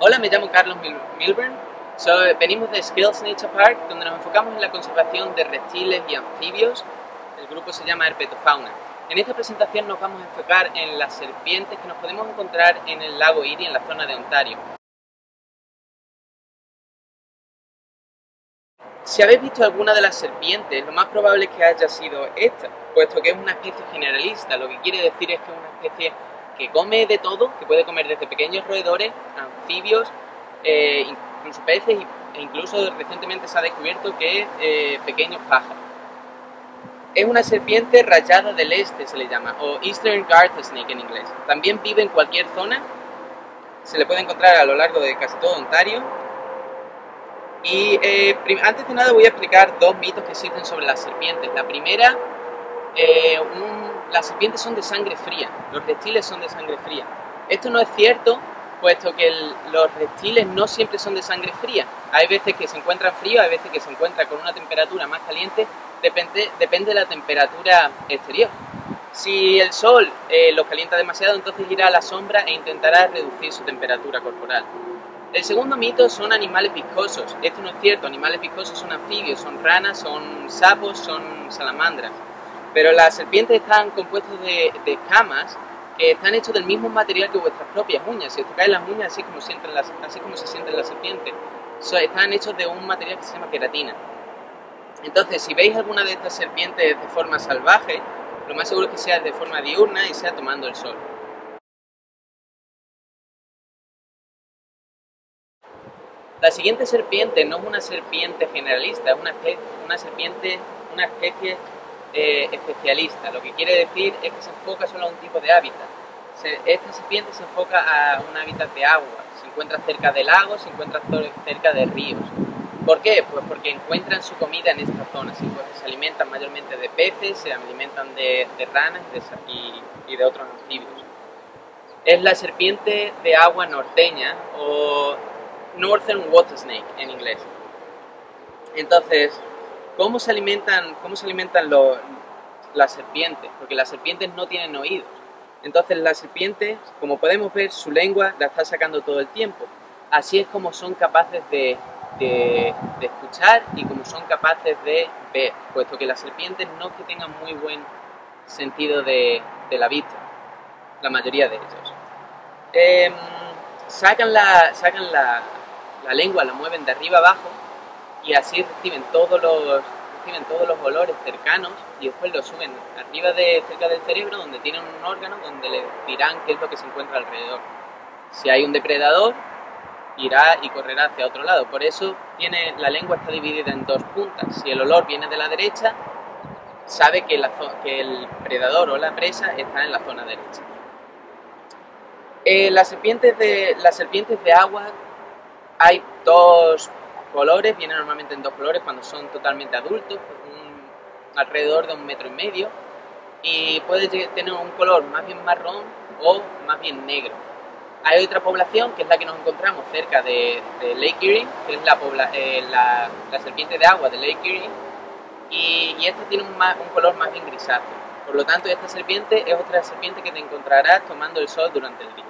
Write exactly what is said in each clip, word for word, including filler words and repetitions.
Hola, me llamo Carlos Mil Milburn. Soy, venimos de Skills Nature Park, donde nos enfocamos en la conservación de reptiles y anfibios. El grupo se llama Herpetofauna. En esta presentación nos vamos a enfocar en las serpientes que nos podemos encontrar en el lago Erie, en la zona de Ontario. Si habéis visto alguna de las serpientes, lo más probable es que haya sido esta, puesto que es una especie generalista. Lo que quiere decir es que es una especie que come de todo, que puede comer desde pequeños roedores, anfibios, eh, incluso peces, e incluso recientemente se ha descubierto que eh, pequeños pájaros. Es una serpiente rayada del este, se le llama, o Eastern Garter Snake en inglés. También vive en cualquier zona, se le puede encontrar a lo largo de casi todo Ontario. Y eh, antes de nada voy a explicar dos mitos que existen sobre las serpientes. La primera, eh, un, las serpientes son de sangre fría, los reptiles son de sangre fría. Esto no es cierto, puesto que el, los reptiles no siempre son de sangre fría. Hay veces que se encuentran fríos, hay veces que se encuentran con una temperatura más caliente, depende, depende de la temperatura exterior. Si el sol eh, los calienta demasiado, entonces irá a la sombra e intentará reducir su temperatura corporal. El segundo mito son animales viscosos. Esto no es cierto, animales viscosos son anfibios, son ranas, son sapos, son salamandras. Pero las serpientes están compuestas de, de escamas que están hechos del mismo material que vuestras propias uñas. Si os tocáis las uñas, así como, sienten las, así como se sienten las serpientes, so, están hechos de un material que se llama queratina. Entonces, si veis alguna de estas serpientes de forma salvaje, lo más seguro es que sea de forma diurna y sea tomando el sol. La siguiente serpiente no es una serpiente generalista, es una, especie, una serpiente, una especie eh, especialista. Lo que quiere decir es que se enfoca solo a un tipo de hábitat. Se, esta serpiente se enfoca a un hábitat de agua, se encuentra cerca de lagos, se encuentra cerca de ríos. ¿Por qué? Pues porque encuentran su comida en esta zona, ¿sí? Pues se alimentan mayormente de peces, se alimentan de, de ranas de, y, y de otros anfibios. Es la serpiente de agua norteña o Northern Water Snake en inglés. Entonces, ¿cómo se alimentan, cómo se alimentan los, las serpientes? Porque las serpientes no tienen oídos. Entonces las serpientes, como podemos ver, su lengua la está sacando todo el tiempo. Así es como son capaces de, de, de escuchar y como son capaces de ver, puesto que las serpientes no es que tengan muy buen sentido de, de la vista, la mayoría de ellos. Eh, sacan la, sacan la La lengua la mueven de arriba abajo y así reciben todos los, reciben todos los olores cercanos y después los suben arriba de, cerca del cerebro, donde tienen un órgano donde les dirán qué es lo que se encuentra alrededor. Si hay un depredador, irá y correrá hacia otro lado. Por eso tiene, la lengua está dividida en dos puntas. Si el olor viene de la derecha, sabe que, la, que el predador o la presa está en la zona derecha. Eh, las, serpientes de, las serpientes de agua hay dos colores, vienen normalmente en dos colores cuando son totalmente adultos, un, alrededor de un metro y medio, y puede tener un color más bien marrón o más bien negro. Hay otra población que es la que nos encontramos cerca de, de Lake Erie, que es la, pobla, eh, la, la serpiente de agua de Lake Erie, y, y esta tiene un, más, un color más bien grisáceo. Por lo tanto, esta serpiente es otra serpiente que te encontrarás tomando el sol durante el día.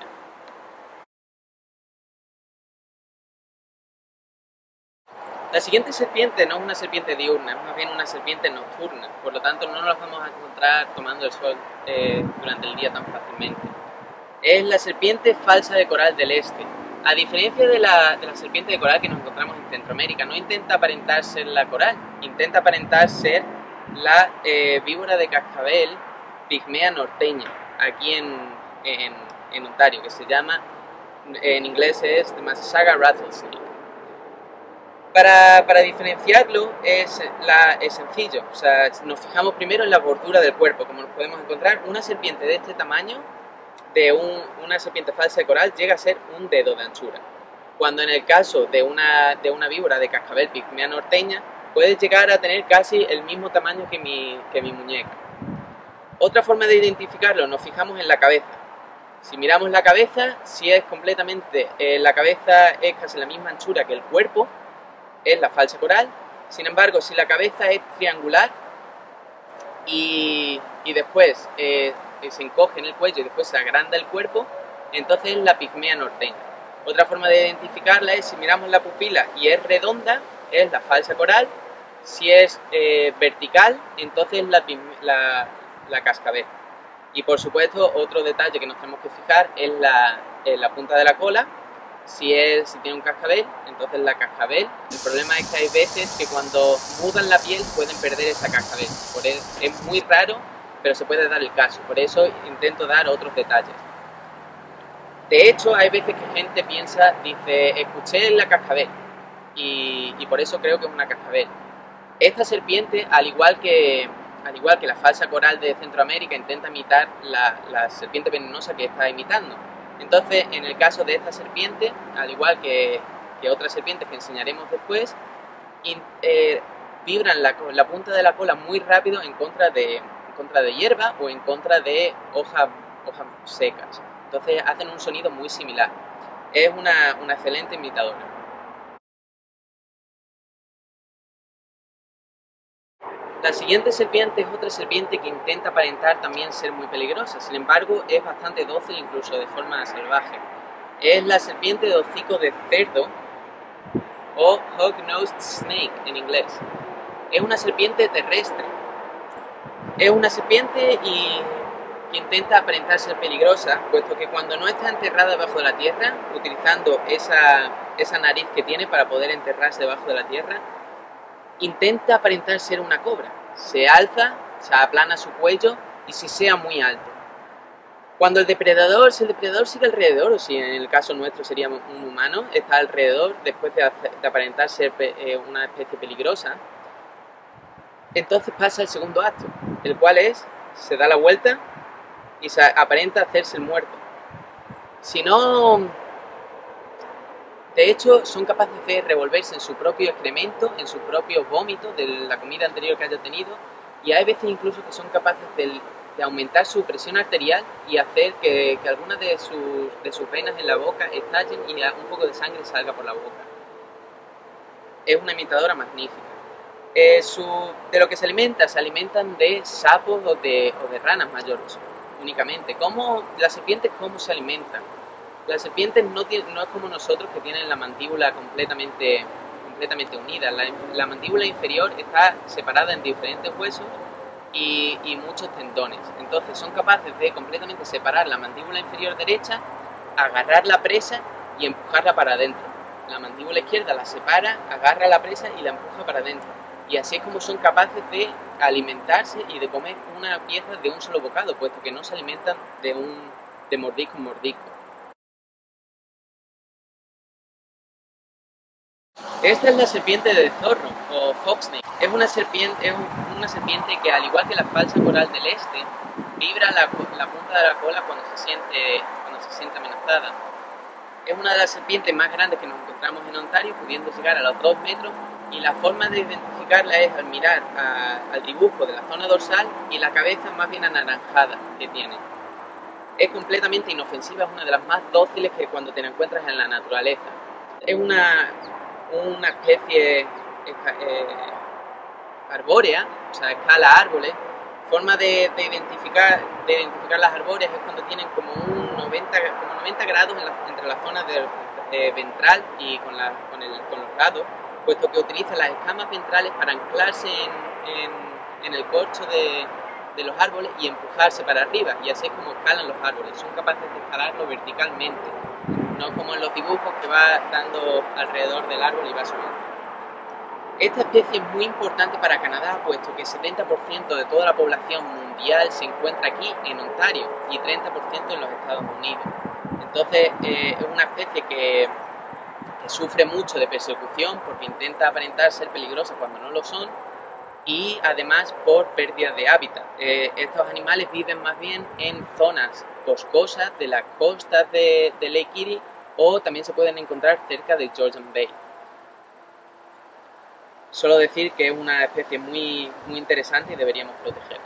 La siguiente serpiente no es una serpiente diurna, es más bien una serpiente nocturna, por lo tanto no nos vamos a encontrar tomando el sol eh, durante el día tan fácilmente. Es la serpiente falsa de coral del este. A diferencia de la, de la serpiente de coral que nos encontramos en Centroamérica, no intenta aparentar ser la coral, intenta aparentar ser la eh, víbora de cascabel pigmea norteña, aquí en, en, en Ontario, que se llama, en inglés es The Massasauga Rattlesnake. Para, para diferenciarlo es, la, es sencillo, o sea, nos fijamos primero en la bordura del cuerpo. Como nos podemos encontrar, una serpiente de este tamaño, de un, una serpiente falsa de coral, llega a ser un dedo de anchura. Cuando en el caso de una, de una víbora de cascabel pigmea norteña, puede llegar a tener casi el mismo tamaño que mi, que mi muñeca. Otra forma de identificarlo, nos fijamos en la cabeza. Si miramos la cabeza, si es completamente, eh, la cabeza es casi la misma anchura que el cuerpo, es la falsa coral. Sin embargo, si la cabeza es triangular y, y después eh, se encoge en el cuello y después se agranda el cuerpo, entonces es la pigmea norteña. Otra forma de identificarla es si miramos la pupila y es redonda, es la falsa coral. Si es eh, vertical, entonces la, la, la cascabel. Y por supuesto, otro detalle que nos tenemos que fijar es la, en la punta de la cola. Si, es, si tiene un cascabel, entonces la cascabel. El problema es que hay veces que cuando mudan la piel pueden perder esa cascabel. Por eso, es muy raro, pero se puede dar el caso. Por eso intento dar otros detalles. De hecho, hay veces que gente piensa, dice, escuché la cascabel. Y, y por eso creo que es una cascabel. Esta serpiente, al igual que, al igual que la falsa coral de Centroamérica, intenta imitar la, la serpiente venenosa que está imitando. Entonces, en el caso de esta serpiente, al igual que, que otras serpientes que enseñaremos después, in, eh, vibran la, la punta de la cola muy rápido en contra de, en contra de hierba o en contra de hojas, hojas secas. Entonces hacen un sonido muy similar. Es una, una excelente imitadora. La siguiente serpiente es otra serpiente que intenta aparentar también ser muy peligrosa, sin embargo es bastante dócil incluso de forma salvaje. Es la serpiente de hocico de cerdo o hog-nosed snake en inglés. Es una serpiente terrestre. Es una serpiente y que intenta aparentar ser peligrosa, puesto que cuando no está enterrada debajo de la tierra, utilizando esa, esa nariz que tiene para poder enterrarse debajo de la tierra, intenta aparentar ser una cobra. Se alza, se aplana su cuello y se sea muy alto. Cuando el depredador, si el depredador sigue alrededor, o si en el caso nuestro sería un humano, está alrededor después de, hacer, de aparentar ser eh, una especie peligrosa, entonces pasa el segundo acto, el cual es, se da la vuelta y se aparenta hacerse el muerto. Si no... De hecho, son capaces de revolverse en su propio excremento, en su propio vómito de la comida anterior que haya tenido, y hay veces incluso que son capaces de, de aumentar su presión arterial y hacer que, que algunas de sus, de sus venas en la boca estallen y un poco de sangre salga por la boca. Es una imitadora magnífica. Eh, su, de lo que se alimenta, se alimentan de sapos o de, o de ranas mayores, únicamente. ¿Cómo, las serpientes cómo se alimentan? Las serpientes no, tienen, no es como nosotros que tienen la mandíbula completamente, completamente unida. La, la mandíbula inferior está separada en diferentes huesos y, y muchos tendones. Entonces son capaces de completamente separar la mandíbula inferior derecha, agarrar la presa y empujarla para adentro. La mandíbula izquierda la separa, agarra la presa y la empuja para adentro. Y así es como son capaces de alimentarse y de comer una pieza de un solo bocado, puesto que no se alimentan de, un, de mordisco en mordisco. Esta es la serpiente del zorro, o foxsnake. Es una serpiente, es una serpiente que, al igual que la falsa coral del este, vibra la, la punta de la cola cuando se, siente, cuando se siente amenazada. Es una de las serpientes más grandes que nos encontramos en Ontario, pudiendo llegar a los dos metros, y la forma de identificarla es al mirar a, al dibujo de la zona dorsal y la cabeza más bien anaranjada que tiene. Es completamente inofensiva, es una de las más dóciles que cuando te la encuentras en la naturaleza. Es una... una especie eh, arbórea, o sea, escala árboles. Forma de, de, identificar, de identificar las arbóreas es cuando tienen como un noventa, como noventa grados en la, entre la zona de, de ventral y con, la, con, el, con los lados, puesto que utiliza las escamas ventrales para anclarse en, en, en el corcho de, de los árboles y empujarse para arriba, y así es como escalan los árboles. Son capaces de escalarlo verticalmente, no como en los dibujos que va dando alrededor del árbol y va subiendo. Esta especie es muy importante para Canadá, puesto que el setenta por ciento de toda la población mundial se encuentra aquí en Ontario y treinta por ciento en los Estados Unidos. Entonces eh, es una especie que, que sufre mucho de persecución porque intenta aparentar ser peligrosa cuando no lo son, y además por pérdida de hábitat. Eh, estos animales viven más bien en zonas boscosas de las costas de, de Lake Erie, o también se pueden encontrar cerca de Georgian Bay. Solo decir que es una especie muy, muy interesante y deberíamos protegerla.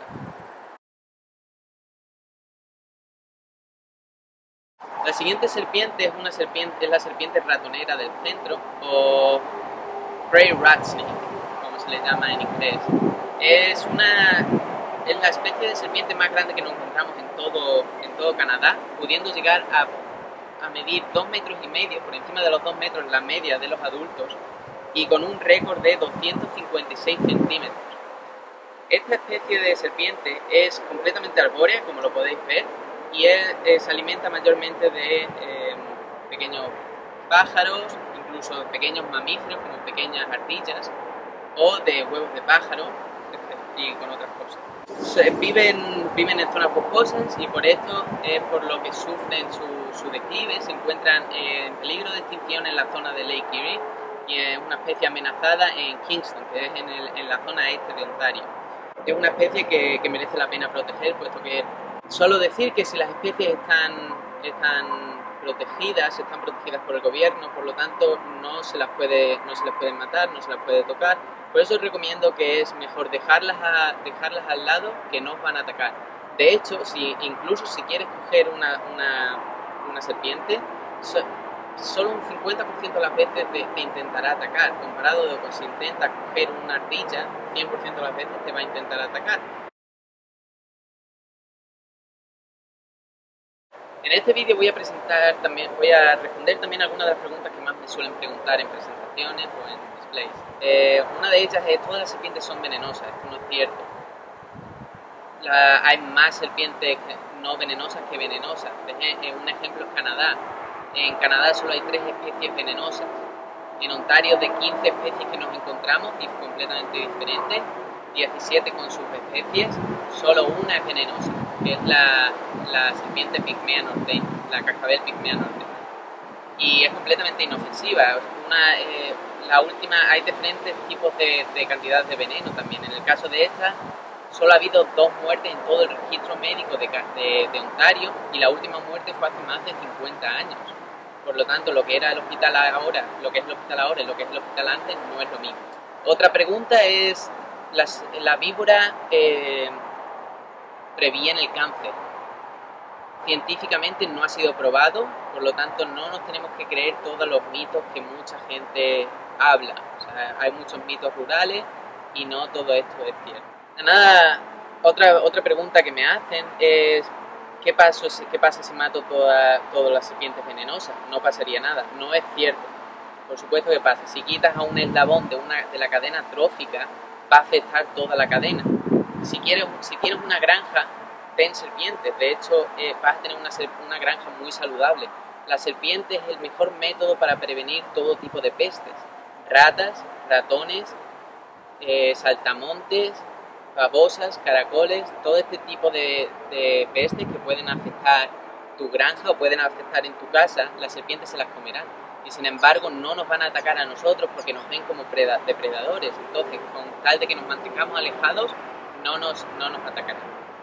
La siguiente serpiente es, una serpiente, es la serpiente ratonera del centro, o Prairie Rat Snake, como se le llama en inglés. Es, una, es la especie de serpiente más grande que nos encontramos en todo, en todo Canadá, pudiendo llegar a a medir dos metros y medio, por encima de los dos metros la media de los adultos, y con un récord de doscientos cincuenta y seis centímetros. Esta especie de serpiente es completamente arbórea, como lo podéis ver, y es, eh, se alimenta mayormente de eh, pequeños pájaros, incluso pequeños mamíferos como pequeñas ardillas, o de huevos de pájaro y con otras cosas. Se, viven, viven en zonas boscosas y por esto es por lo que sufren su, su declive. Se encuentran en peligro de extinción en la zona de Lake Erie y es una especie amenazada en Kingston, que es en, el, en la zona este de Ontario. Es una especie que, que merece la pena proteger, puesto que solo decir que si las especies están, están protegidas, están protegidas por el gobierno, por lo tanto no se las puede, no se las puede matar, no se las puede tocar. Por eso os recomiendo que es mejor dejarlas, a, dejarlas al lado, que no os van a atacar. De hecho, si, incluso si quieres coger una, una, una serpiente, so, solo un cincuenta por ciento de las veces te, te intentará atacar, comparado con si intentas coger una ardilla, cien por ciento de las veces te va a intentar atacar. En este vídeo voy a presentar también, voy a responder también algunas de las preguntas que más me suelen preguntar en presentaciones o en displays. Eh, una de ellas es: ¿todas las serpientes son venenosas? Esto no es cierto. La, hay más serpientes no venenosas que venenosas. Un ejemplo es Canadá. En Canadá solo hay tres especies venenosas. En Ontario, de quince especies que nos encontramos, completamente diferentes, diecisiete con subespecies, solo una es venenosa, que es la, la serpiente pigmea norteña, la cascabel pigmea norteña. Y es completamente inofensiva. Una, eh, la última, hay diferentes tipos de, de cantidad de veneno también. En el caso de esta, solo ha habido dos muertes en todo el registro médico de, de, de Ontario, y la última muerte fue hace más de cincuenta años. Por lo tanto, lo que era el hospital ahora, lo que es el hospital ahora y lo que es el hospital antes no es lo mismo. Otra pregunta es: ¿la, la víbora eh, previene el cáncer? Científicamente no ha sido probado, por lo tanto no nos tenemos que creer todos los mitos que mucha gente habla. O sea, hay muchos mitos rurales y no todo esto es cierto. Nada, otra, otra pregunta que me hacen es: ¿qué pasa, qué pasa si mato toda, todas las serpientes venenosas? No pasaría nada. No es cierto. Por supuesto que pasa. Si quitas a un eslabón de, una, de la cadena trófica, va a afectar toda la cadena. Si, quieres, si tienes una granja, ten serpientes. De hecho, eh, vas a tener una, una granja muy saludable. La serpiente es el mejor método para prevenir todo tipo de pestes. Ratas, ratones, eh, saltamontes, babosas, caracoles, todo este tipo de, de pestes que pueden afectar tu granja o pueden afectar en tu casa, las serpientes se las comerán. Y sin embargo no nos van a atacar a nosotros porque nos ven como depredadores. Entonces, con tal de que nos mantengamos alejados, no nos, no nos atacarán.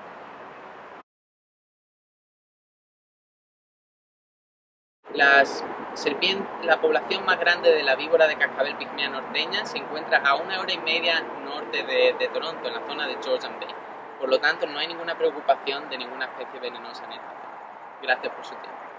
Las serpientes, la población más grande de la víbora de cascabel pigmea norteña se encuentra a una hora y media norte de, de Toronto, en la zona de Georgian Bay. Por lo tanto, no hay ninguna preocupación de ninguna especie venenosa en esta zona. Gracias por su tiempo.